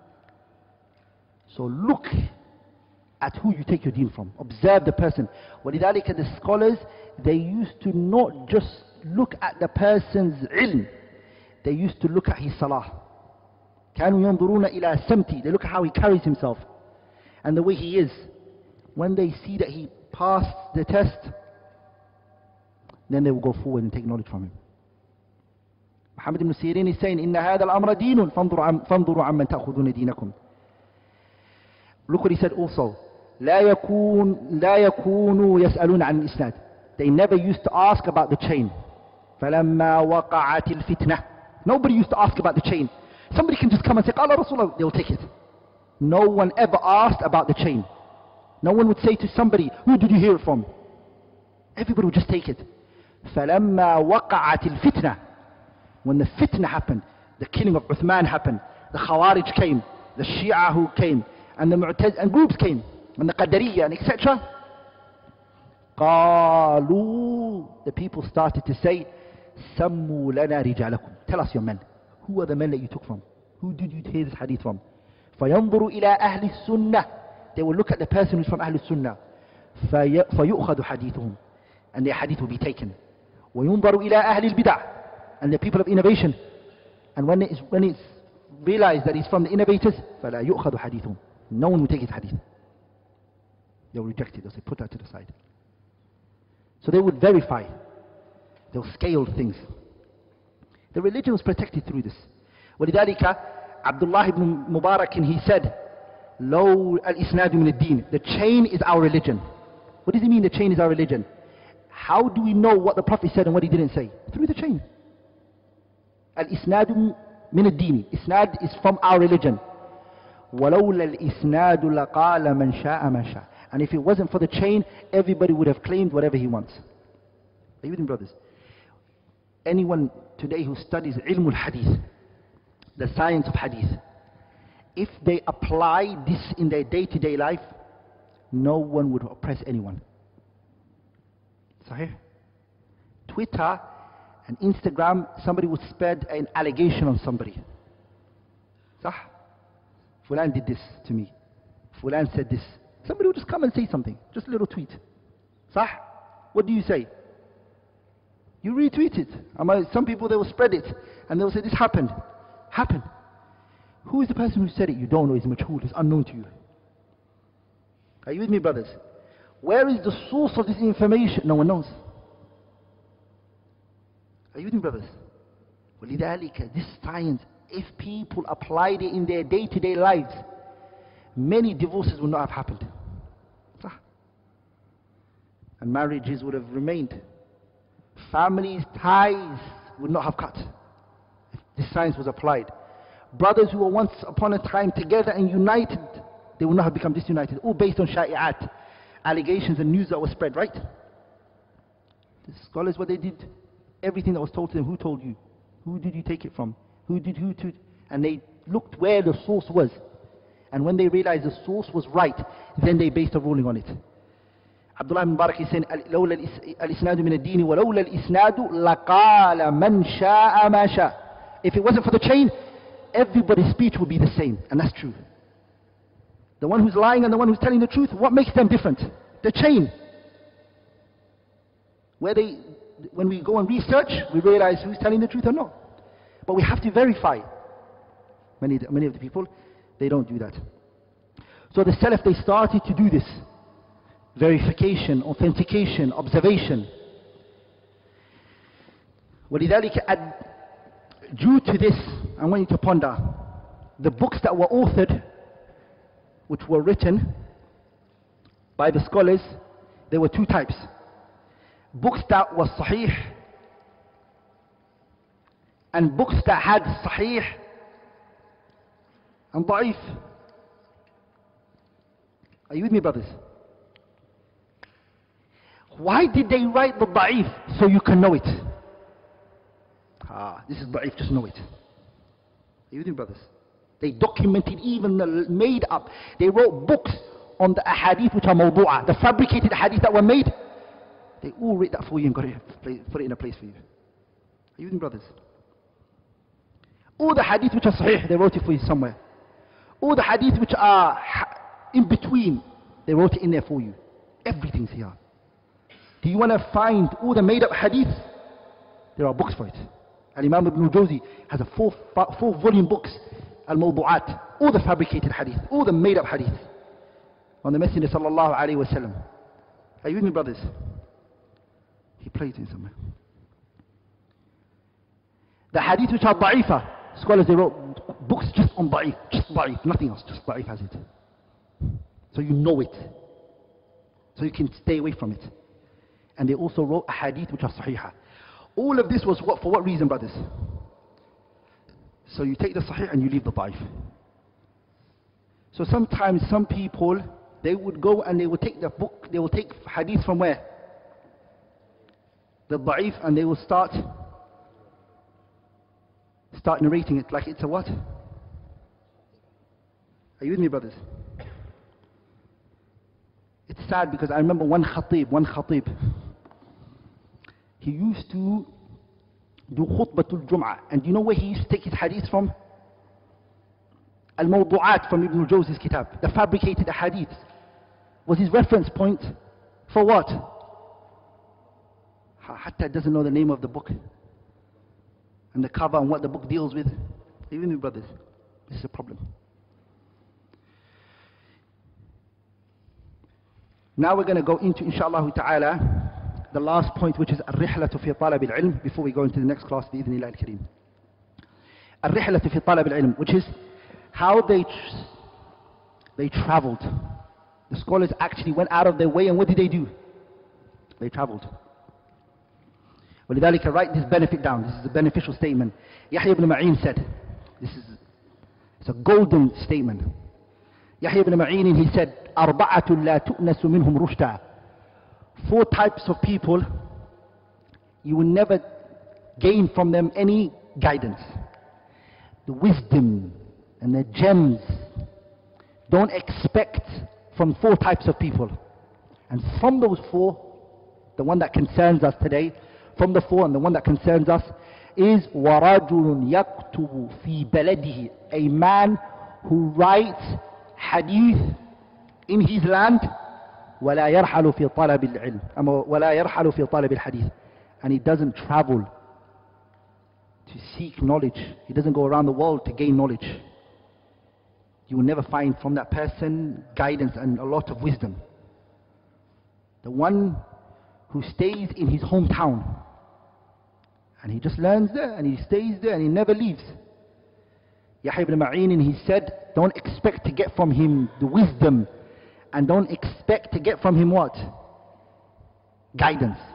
S1: So look at who you take your deen from. Observe the person. وَلِذَلِكَ the scholars, they used to not just look at the person's ilm. They used to look at his salah. كَانُوا يَنْظُرُونَ إِلَى سَمْتِ. They look at how he carries himself and the way he is. When they see that he passed the test, then they will go forward and take knowledge from him. Muhammad ibn Sirin is saying, إِنَّ هَذَا الْأَمْرَ دِينٌ فَانْظُرُوا عَمَّنْ تَأْخُذُونَ دِينَكُمْ. Look what he said also. لا يكونوا يسألون عن الإسناد. They never used to ask about the chain. فَلَمَّا وَقَعَتِ الْفِتْنَةِ. Nobody used to ask about the chain. Somebody can just come and say, قَالَ رَسُولَ اللَّهِ, they'll take it. No one ever asked about the chain. No one would say to somebody, who did you hear it from? Everybody would just take it. فَلَمَّا وَقَعَتِ الْفِتْنَةِ. When the fitna happened, the killing of Uthman happened, the Khawarij came, the Shia who came, and the and groups came, and the Qadariyya, and etc. قالوا, the people started to say, سَمُّوا لَنَا رِجَالَكُمْ. Tell us your men. Who are the men that you took from? Who did you hear this hadith from? فَيَنْظُرُوا إِلَىٰ أَهْلِ السُّنَّةِ. They will look at the person who's from Ahlul Sunnah. فَيُؤْخَذُ حَدِيثُهُم. And their hadith will be taken. وَيُنْظَرُوا إِلَىٰ أَهْلِ الْبِدَعِ. and they're people of innovation. And when it's realized that he's from the innovators, فَلَا يُؤْخَذُ حَدِيثُهُم. No one will take his hadith. They'll reject it. They'll say, put that to the side. So they would verify. They'll scale things. The religion was protected through this. وَلِذَلِكَ Abdullah ibn Mubarak, he said, لَوْ الْإِسْنَادُ مِنَ الدِّينِ. The chain is our religion. What does it mean the chain is our religion? How do we know what the Prophet said and what he didn't say? Through the chain. Al-Isnadu min ad-dini. Isnad is from our religion. وَلَوْلَا الْإِسْنَادُ لَقَالَ مَنْ شَاءَ مَا شَاءَ. And if it wasn't for the chain, everybody would have claimed whatever he wants. Are you with me, brothers? Anyone today who studies ilm al-hadith, the science of hadith, if they apply this in their day-to-day life, no one would oppress anyone. Sahih? Twitter and Instagram, somebody would spread an allegation on somebody. Sah? Fulan did this to me. Fulan said this. Somebody would just come and say something. Just a little tweet. Sah? What do you say? You retweet it. Some people, they will spread it. And they will say, this happened. Happened. Who is the person who said it? You don't know. It's majhul. It's unknown to you. Are you with me, brothers? Where is the source of this information? No one knows. Are you with me, brothers? وَلِذَلِكَ this science, if people applied it in their day-to-day lives, many divorces would not have happened. And marriages would have remained. Families' ties would not have cut if this science was applied. Brothers who were once upon a time together and united, they would not have become disunited. All based on sha'i'at, allegations and news that was spread, right? The scholars, what they did, everything that was told to them, who told you? Who did you take it from? Who to? And they looked where the source was. And when they realized the source was right, then they based a ruling on it. Abdullah ibn Mubarak is saying, لَوْلَا الْإِسْنَادُ مِنَ الدِّينِ وَلَوْلَا الْإِسْنَادُ لَقَالَ مَنْ شَاءَ مَا شَاءَ. If it wasn't for the chain, everybody's speech would be the same. And that's true. The one who's lying and the one who's telling the truth, what makes them different? The chain. When we go and research, we realize who's telling the truth or not. But we have to verify. Many of the people, they don't do that. So the Salaf, they started to do this. Verification, authentication, observation. وَلِذَلِكَ due to this, I want you to ponder, the books that were authored, which were written by the scholars, there were two types. Books that were sahih, and books that had sahih and da'if. Are you with me, brothers? Why did they write the da'if? So you can know it. This is da'if, just know it. Are you with me, brothers? They documented even the made up. They wrote books on the ahadith which are mawdu'ah, the fabricated ahadith that were made. They all wrote that for you and got it, put it in a place for you. Are you with me, brothers? All the hadith which are sahih, they wrote it for you somewhere. All the hadith which are in between, they wrote it in there for you. Everything's here. Do you want to find all the made up hadith? There are books for it. Al-Imam Ibn Jawzi has a four volume books, Al-Mawdu'at, all the fabricated hadith, all the made up hadith on the Messenger sallallahu alayhi wa sallam. Are you with me, brothers? He plays in somewhere. The hadith which are da'ifa, scholars, they wrote books just on da'if, nothing else, just da'if has it. So you know it. So you can stay away from it. And they also wrote a hadith which are sahihah. All of this was for what reason, brothers? So you take the sahih and you leave the da'if. So sometimes some people, they would go and they would take the book, they will take hadith from where? The da'if, and they will start narrating it like it's a what? Are you with me, brothers? It's sad because I remember one khatib, he used to do khutbatul Jum'ah, and do you know where he used to take his hadith from? Al-Mawdu'at from Ibn Jawzi's kitab, the fabricated hadith, was his reference point for what? Hatta doesn't know the name of the book. and the cover and what the book deals with. Even with brothers, this is a problem. Now we're going to go into, inshallah ta'ala, the last point, which is الرحلة في طلب العلم, before we go into the next class, بإذن الله الكريم. الرحلة في طلب العلم, which is how they traveled. The scholars actually went out of their way, and what did they do? They traveled. ولذلك, write this benefit down. This is a beneficial statement. Yahya ibn Ma'in said, it's a golden statement. Yahya ibn Ma'in, he said, أربعة لا تؤنس منهم رشدا. 4 types of people, you will never gain from them any guidance. The wisdom and the gems. Don't expect from 4 types of people. And from those 4, the one that concerns us today, from the 4, and the one that concerns us is وَرَجُلٌ يَكْتُبُ فِي بَلَدِهِ, a man who writes hadith in his land, وَلَا يَرْحَلُ فِي طَلَبِ الْعِلْمِ, وَلَا يَرْحَلُ فِي طَلَبِ الْحَدِيثِ, and he doesn't travel to seek knowledge. He doesn't go around the world to gain knowledge. You will never find from that person guidance and a lot of wisdom. The one who stays in his hometown, and he just learns there, and he stays there, and he never leaves. Yahya ibn Ma'in, he said, don't expect to get from him the wisdom, and don't expect to get from him what? Guidance.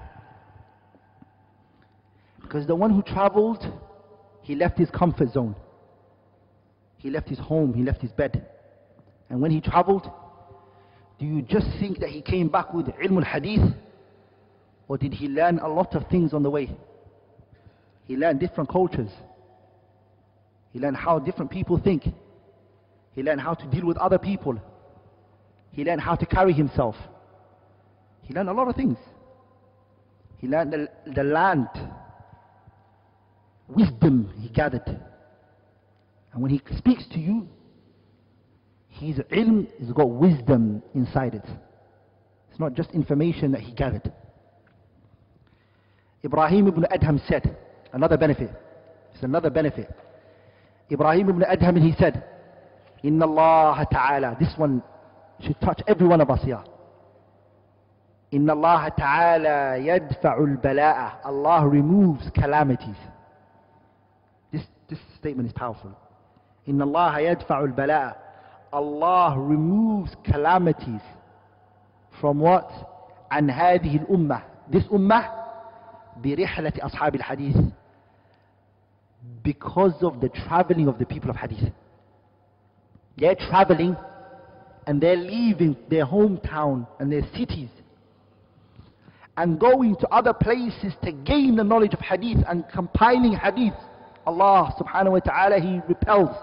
S1: Because the one who traveled, he left his comfort zone. He left his home, he left his bed. And when he traveled, do you just think that he came back with ilm al-hadith? Or did he learn a lot of things on the way? He learned different cultures. He learned how different people think. He learned how to deal with other people. He learned how to carry himself. He learned a lot of things. He learned the land. Wisdom he gathered. And when he speaks to you, his ilm has got wisdom inside it. It's not just information that he gathered. Ibrahim ibn Adham said, another benefit. It's another benefit. Ibrahim ibn Adham, he said, Inna Allah Ta'ala, this one should touch every one of us here. Inna Allah Ta'ala yadfa'ul bala'a. Allah removes calamities. This statement is powerful. Inna Allah yadfa'ul bala'a. Allah removes calamities from what? An hadhihi al-ummah. This ummah, برحلة أصحاب الحديث, because of the traveling of the people of hadith. They're traveling and they're leaving their hometown and their cities and going to other places to gain the knowledge of hadith and compiling hadith. Allah subhanahu wa ta'ala, He repels.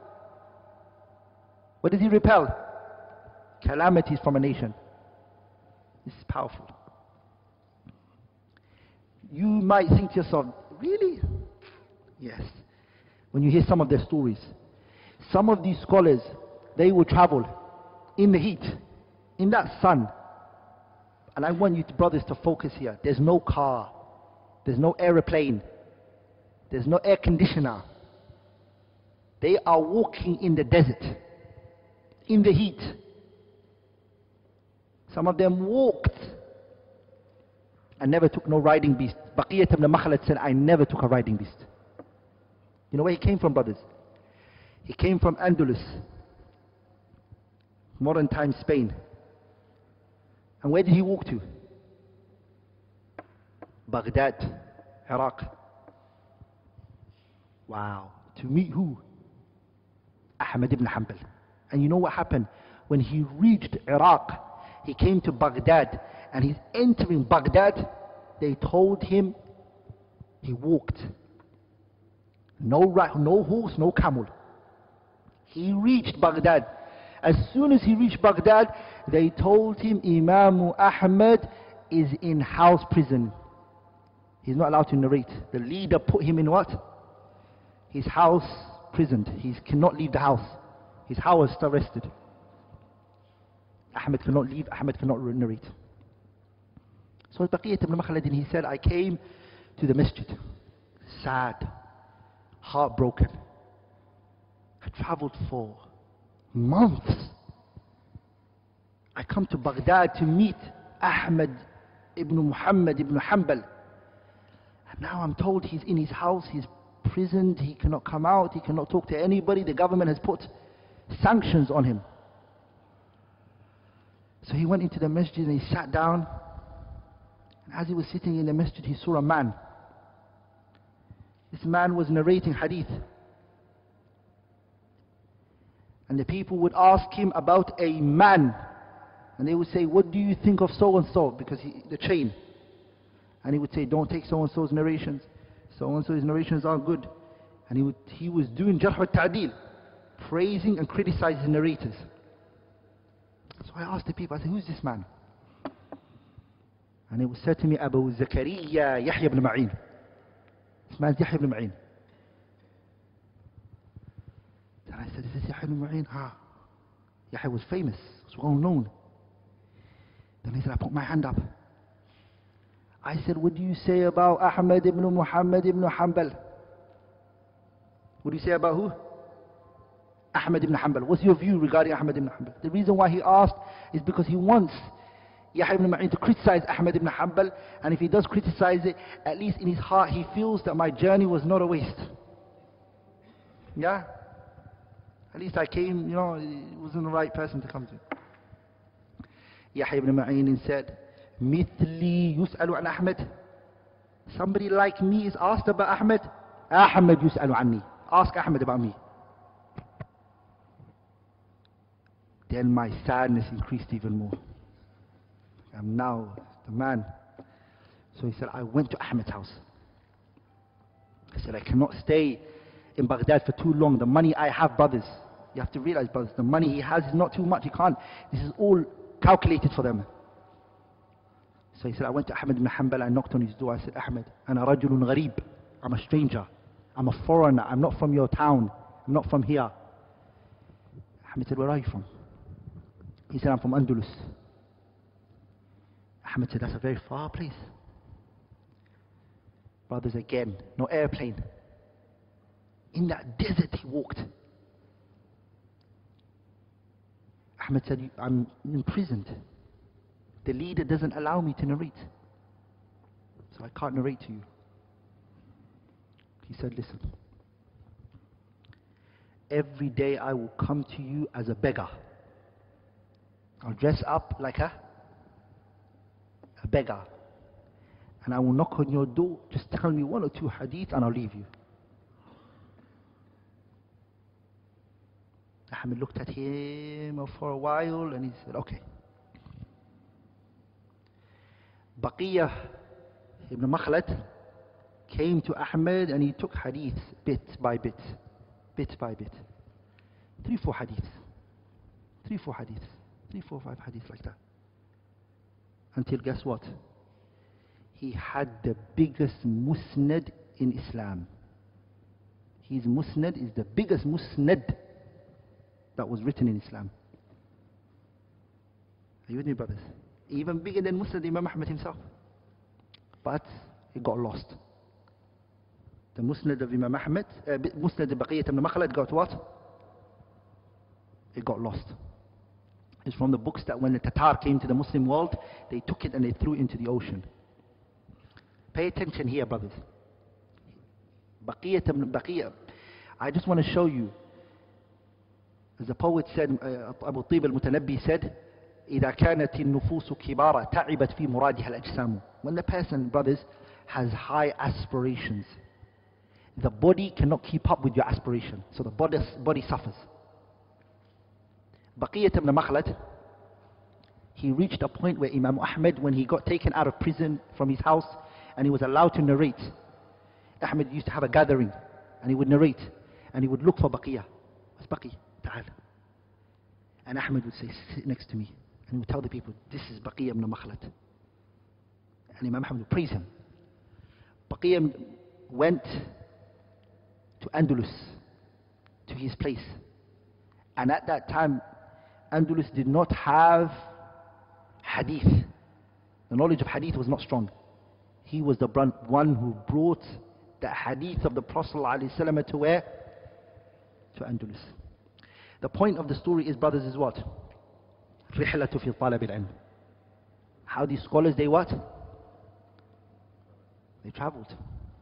S1: What does He repel? Calamities from a nation. This is powerful. You might think to yourself, really? Yes. When you hear some of their stories. Some of these scholars, they will travel in the heat, in that sun. And I want you brothers to focus here. There's no car. There's no aeroplane. There's no air conditioner. They are walking in the desert, in the heat. Some of them walked and never took no riding beast. Baqiyat ibn Makhlad said, I never took a riding beast. You know where he came from, brothers? He came from Andalus, modern time Spain. And where did he walk to? Baghdad, Iraq. Wow. To meet who? Ahmad ibn Hanbal. And you know what happened? When he reached Iraq, he came to Baghdad, and he's entering Baghdad, they told him he walked. No horse, no camel. He reached Baghdad. As soon as he reached Baghdad, they told him Imam Ahmad is in house prison. He's not allowed to narrate. The leader put him in what? His house prisoned. He cannot leave the house. His house is arrested. Ahmad cannot leave, Ahmad cannot narrate. So Baqiyat ibn Makhlad, he said, I came to the masjid, sad. heartbroken. I traveled for months. I come to Baghdad to meet Ahmad ibn Muhammad ibn Hanbal. And now I'm told he's in his house, he's imprisoned, he cannot come out, he cannot talk to anybody. The government has put sanctions on him. So he went into the masjid and he sat down. And as he was sitting in the masjid, he saw a man. This man was narrating hadith. And the people would ask him about a man. And they would say, what do you think of so and so? Because the chain. And he would say, don't take so and so's narrations. So and so's narrations aren't good. And he was doing jarh wa ta'dil, praising and criticizing narrators. So I asked the people, I said, who's this man? And it was said to me, Abu Zakariya Yahya ibn Ma'in. This man's Yahya ibn Ma'in. Then I said, is this Yahya ibn Ma'in? Ah, Yahya was famous, was well known. Then he said, I put my hand up. I said, what do you say about Ahmad ibn Muhammad ibn Hanbal? What do you say about who? Ahmad ibn Hanbal. What's your view regarding Ahmad ibn Hanbal? The reason why he asked is because he wants Yahya ibn Ma'in to criticize Ahmad ibn Hanbal, and if he does criticize it, at least in his heart he feels that my journey was not a waste. Yeah? At least I came, he wasn't the right person to come to. Yahya ibn Ma'in said, Mithli yus'alu an Ahmad. Somebody like me is asked about Ahmad. Ahmad yus'alu anni. Ask Ahmad about me. Then my sadness increased even more. I'm now the man. So he said, I went to Ahmed's house. I said, I cannot stay in Baghdad for too long. The money I have, brothers, you have to realize, brothers, the money he has is not too much. He can't. This is all calculated for them. So he said, I went to Ahmad ibn Hanbal, I knocked on his door. I said, Ahmad, ana rajulun gharib. I'm a stranger. I'm a foreigner. I'm not from your town. I'm not from here. Ahmad said, where are you from? He said, I'm from Andalus. Ahmad said, that's a very far place. Brothers, again, no airplane. In that desert he walked. Ahmad said, I'm imprisoned. The leader doesn't allow me to narrate. So I can't narrate to you. He said, listen. Every day I will come to you as a beggar. I'll dress up like a beggar. And I will knock on your door, just tell me one or two hadith and I'll leave you. Ahmed looked at him for a while and he said, okay. Baqiyah ibn Makhlad came to Ahmed and he took hadith bit by bit. 3, 4 hadiths. 3, 4 hadiths. 3, 4, 5 hadiths like that. Until guess what? He had the biggest musnad in Islam. His musnad is the biggest musnad that was written in Islam. Are you with me, brothers? Even bigger than Musnad Imam Ahmad himself. But it got lost. The Musnad of Imam Ahmad, Musnad al-Baqiyat ibn Makhlad got what? It got lost. It's from the books that when the Tatar came to the Muslim world, they took it and they threw it into the ocean. Pay attention here, brothers. Baqiyat ibn Baqiyat. I just want to show you. As the poet said, Abu Tib al-Mutanabbi said, إذا كانت النفوس كبارة تعبت في مرادها الأجسام. When the person, brothers, has high aspirations, the body cannot keep up with your aspiration. So the body suffers. Baqiyat ibn Makhlad, he reached a point where Imam Ahmad, when he got taken out of prison from his house and he was allowed to narrate, Ahmad used to have a gathering and he would narrate and he would look for Baqiyah. What's Baqiyah? Ta'al. And Ahmad would say, sit next to me. And he would tell the people, this is Baqiyah ibn Makhlad. And Imam Ahmad would praise him. Baqiyah went to Andalus, to his place. And at that time, Andalus did not have hadith. The knowledge of hadith was not strong. He was the one who brought the hadith of the Prophet ﷺ to where? To Andalus. The point of the story is, brothers, is what? رحلة في طلب العلم. How these scholars, they what? They traveled.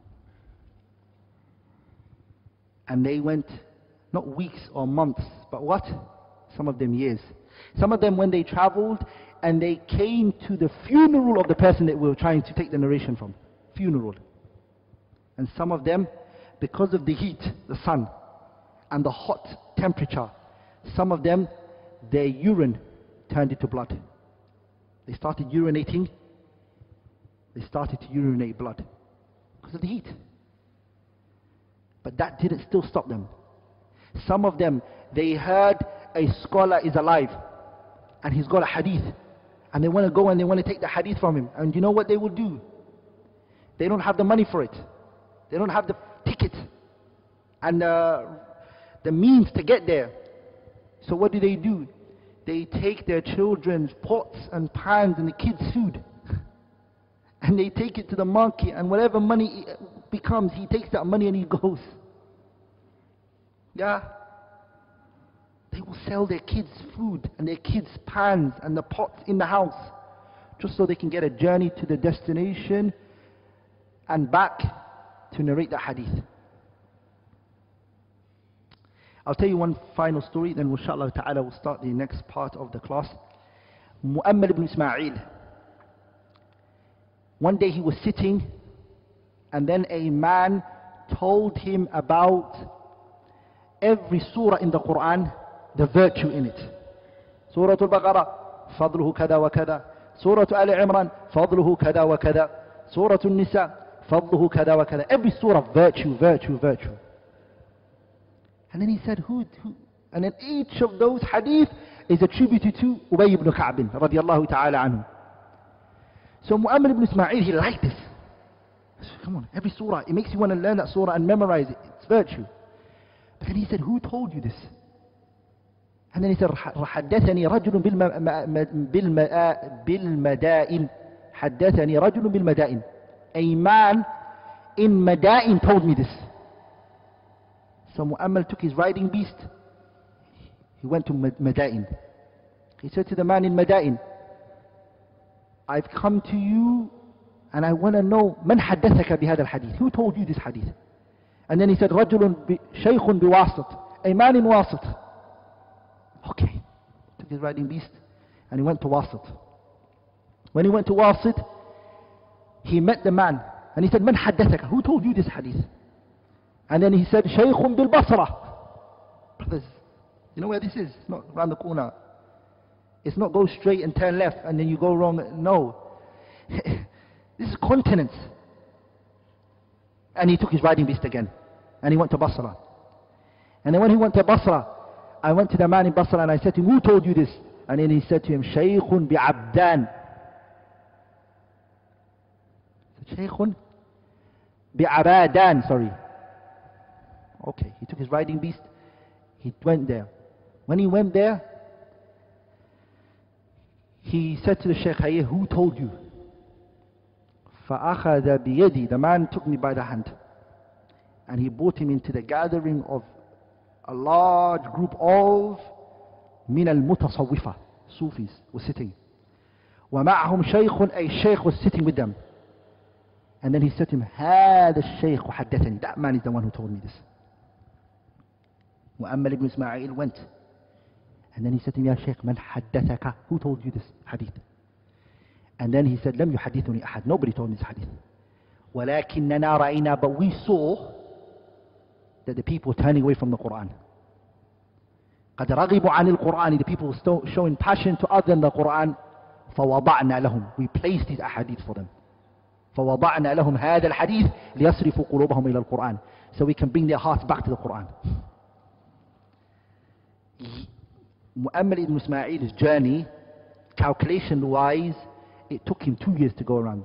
S1: And they went, not weeks or months, but what? Some of them years. Some of them when they traveled and they came to the funeral of the person that we were trying to take the narration from. Funeral. And some of them, because of the heat, the sun, and the hot temperature, some of them, their urine turned into blood. They started urinating. They started to urinate blood because of the heat. But that didn't still stop them. Some of them, they heard a scholar is alive and he's got a hadith, and they want to go and they want to take the hadith from him. And you know what they will do? They don't have the money for it. They don't have the ticket and the means to get there. So what do? They take their children's pots and pans and the kids' food and they take it to the market, and whatever money it becomes, he takes that money and he goes. Yeah. They will sell their kids' food and their kids' pans and the pots in the house just so they can get a journey to the destination and back to narrate the hadith. I'll tell you one final story, then inshallah ta'ala we'll start the next part of the class. Mu'ammal ibn Ismail. One day he was sitting, and then a man told him about every surah in the Quran, the virtue in it. Surah Al-Baqarah, fadluhu kada wa kada. Surah Al-Imran, fadluhu kada wa kada. Surah Al-Nisa, fadluhu kada wa kada. Every surah, virtue, virtue, virtue. And then he said, who? And then each of those hadith is attributed to Ubay ibn Ka'b radiyallahu ta'ala anhu. So Mu'ammal ibn Ismail, he liked this. He said, come on, every surah, it makes you want to learn that surah and memorize it. It's virtue. But then he said, who told you this? And then he said, حدثني رجل بالمدائن. حدثني رجل بالمدائن. A man in Madain told me this. So Mu'ammal took his riding beast. He went to Madain. He said to the man in Madain, I've come to you and I want to know من حدثك بهذا الحديث. Who told you this hadith? And then he said, رجل شيخ بواسط. A man in Wasit. Okay. Took his riding beast and he went to Wasit. When he went to Wasit, he met the man and he said, من حدثك? Who told you this hadith? And then he said, شيخ بالبصرة. Brothers, you know where this is? It's not around the corner. It's not go straight and turn left and then you go wrong. No. This is continents. And he took his riding beast again. And he went to Basra. And then when he went to Basra, I went to the man in Basra and I said to him, who told you this? And then he said to him, شيخ بعبدان. شيخ بعبادان, sorry. Okay, he took his riding beast. He went there. When he went there, he said to the Shaykh, hey, who told you? فَأَخَذَ بِيَدِي. The man took me by the hand. And he brought him into the gathering of a large group of مِنَ الْمُتَصَوِّفَةِ. Sufis were sitting. وَمَعَهُمْ شَيْخٌ. A Shaykh was sitting with them. And then he said to him, هَذَا الشَّيْخُ حَدَّثَني. That man is the one who told me this. Mu'ammal ibn Ismail went. And then he said to him, Ya Shaykh, man haddathaka? Who told you this hadith? And then he said, لم يحدثني أحد. Nobody told me this hadith. ولكننا رأينا. But we saw that the people were turning away from the Quran. قد رغبوا عن القرآن. The people were showing passion to other than the Quran. فوضعنا لهم. We placed these ahadith for them. فوضعنا لهم هذا الحديث ليصرفوا قلوبهم إلى القرآن. So we can bring their hearts back to the Quran. Mu'ammal ibn Ismail's journey, calculation wise, it took him 2 years to go around.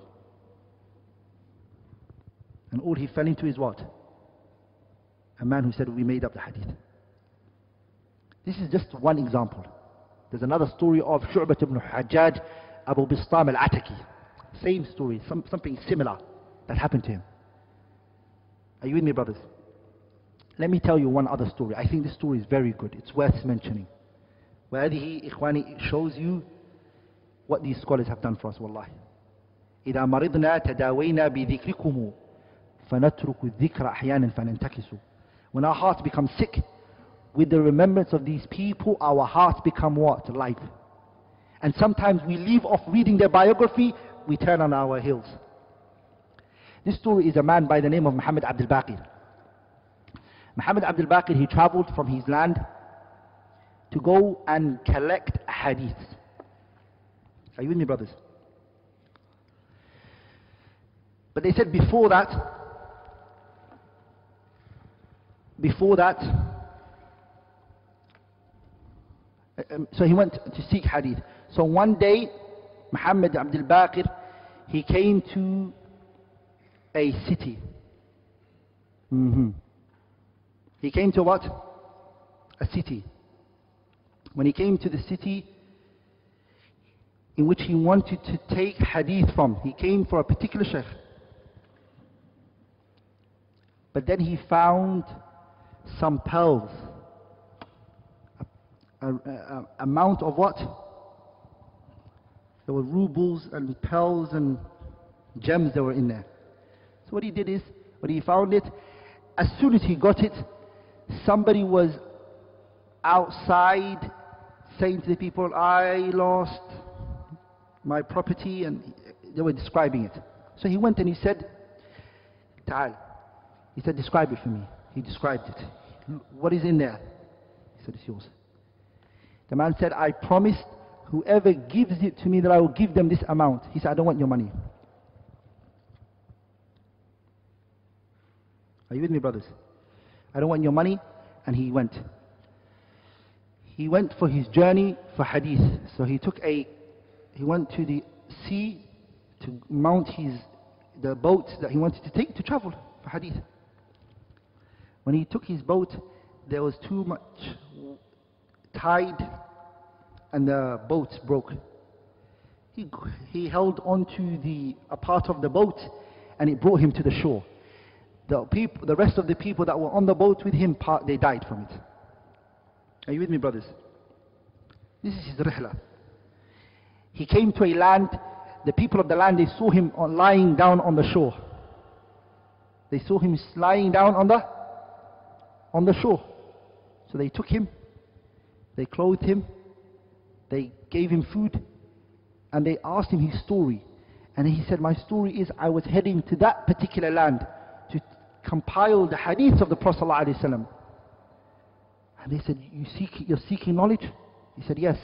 S1: And all he fell into is what? A man who said, we made up the hadith. This is just one example. There's another story of Shu'bat ibn Hajjaj, Abu Bistam al-Ataki. Same story, something similar that happened to him. Are you with me, brothers? Let me tell you one other story. I think this story is very good. It's worth mentioning. وهذه إخواني, it shows you what these scholars have done for us, wallahi. إذا مرضنا تداوينا بذكركم فنترك الذكر أحيانا فننتكس. When our hearts become sick with the remembrance of these people, our hearts become what? Light. And sometimes we leave off reading their biography, we turn on our heels. This story is a man by the name of Muhammad Abdul Baqir. Muhammad Abdul Baqir, he traveled from his land to go and collect hadith. Are you with me, brothers? But they said before that, so he went to seek hadith. So one day, Muhammad Abdul Baqir, he came to a city. He came to what? A city. When he came to the city in which he wanted to take hadith from, he came for a particular sheikh. But then he found some pearls. Amount of what? There were rubles and pearls and gems that were in there. So what he did is, when he found it, as soon as he got it, somebody was outside saying to the people, I lost my property, and they were describing it. So he went and he said, Ta'al. He said, describe it for me. He described it. What is in there? He said, it's yours. The man said, I promised whoever gives it to me that I will give them this amount. He said, I don't want your money. Are you with me, brothers? I don't want your money. And he went. He went for his journey for hadith. So he went to the sea to mount the boat that he wanted to take to travel for hadith. When he took his boat, there was too much tide and the boat broke. He held onto a part of the boat and it brought him to the shore. The rest of the people that were on the boat with him, they died from it. Are you with me, brothers? This is his rihla. He came to a land, the people of the land, they saw him lying down on the shore. They saw him lying down on the shore. So they took him, they clothed him, they gave him food, and they asked him his story. And he said, my story is I was heading to that particular land to compile the hadiths of the Prophet ﷺ. And they said, you're seeking knowledge? He said, yes.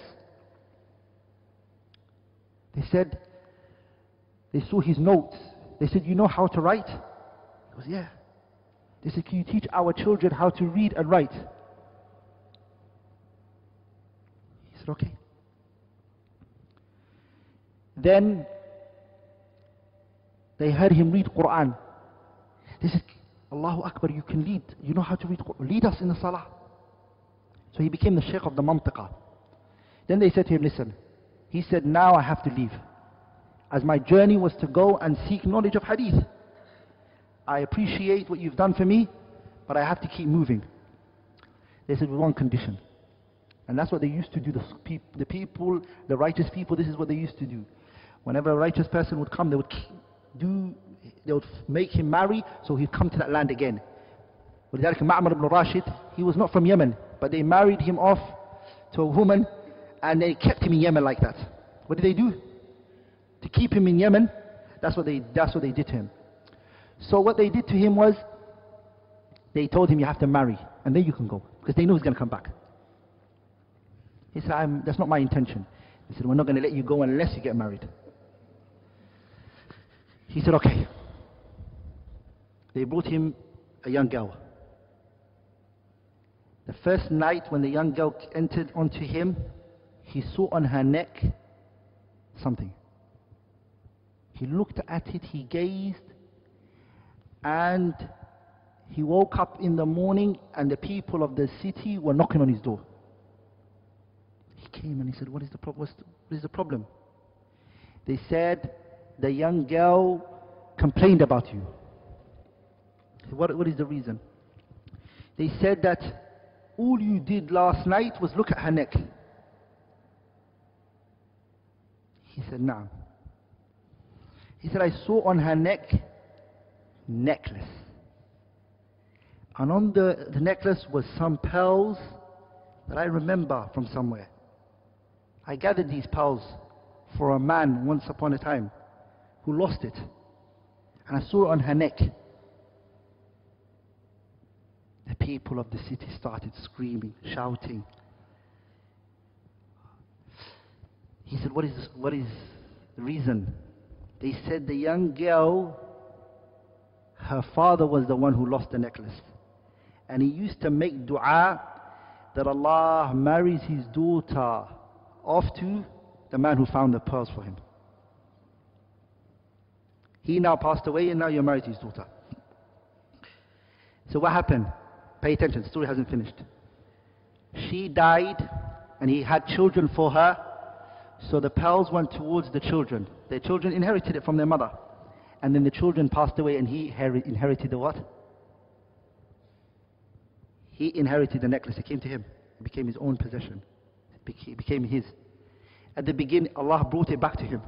S1: They said, they saw his notes. They said, you know how to write? He goes, yeah. They said, can you teach our children how to read and write? He said, okay. Then they heard him read Quran. They said, Allahu Akbar, you can lead. You know how to read Quran. Lead us in the salah. So he became the sheikh of the mantiqa. Then they said to him, listen. He said, now I have to leave. As my journey was to go and seek knowledge of hadith. I appreciate what you've done for me, but I have to keep moving. They said, with one condition. And that's what they used to do, the people, the righteous people, this is what they used to do. Whenever a righteous person would come, they would make him marry, so he'd come to that land again. ولذلك Ma'mar ibn Rashid, he was not from Yemen, but they married him off to a woman, and they kept him in Yemen like that. What did they do? To keep him in Yemen, that's what they did to him. So what they did to him was, they told him you have to marry, and then you can go, because they know he's going to come back. He said, that's not my intention. He said, we're not going to let you go unless you get married. He said, okay. They brought him a young girl. The first night when the young girl entered onto him, he saw on her neck something. He looked at it, he gazed, and he woke up in the morning and the people of the city were knocking on his door. He came and he said, what is the problem? They said, the young girl complained about you. What is the reason? They said that all you did last night was look at her neck. He said, "Naam." He said, "I saw on her neck necklace. And on the necklace was some pearls that I remember from somewhere. I gathered these pearls for a man once upon a time who lost it. And I saw it on her neck." The people of the city started screaming, shouting. He said, what is the reason? They said the young girl, her father was the one who lost the necklace. And he used to make dua that Allah marries his daughter off to the man who found the pearls for him. He now passed away and now you're married to his daughter. So what happened? Pay attention, the story hasn't finished. She died and he had children for her, so the pearls went towards the children. The children inherited it from their mother. And then the children passed away and he inherited the what? He inherited the necklace, it came to him. It became his own possession. It became his. At the beginning, Allah brought it back to him.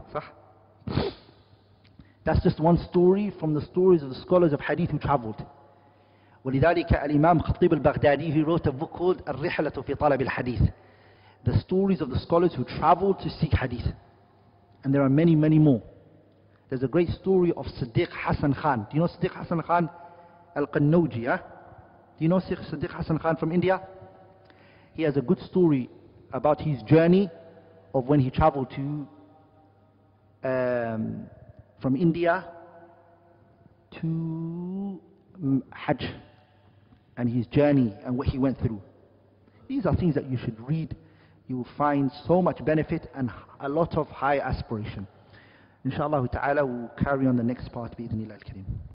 S1: That's just one story from the stories of the scholars of hadith who traveled. ولذلك الإمام خطيب البغدادي, he wrote a book called الرحلة في طلب الحديث. The stories of the scholars who traveled to seek hadith. And there are many, many more. There's a great story of Siddiq Hassan Khan. Do you know Siddiq Hassan Khan Al-Qannawji? Huh? Do you know Siddiq Hassan Khan from India? He has a good story about his journey of when he traveled to from India to Hajj, and his journey and what he went through. These are things that you should read. You will find so much benefit and a lot of high aspiration. Inshallah ta'ala, we'll carry on the next part. Bi-idhnillah al-kareem.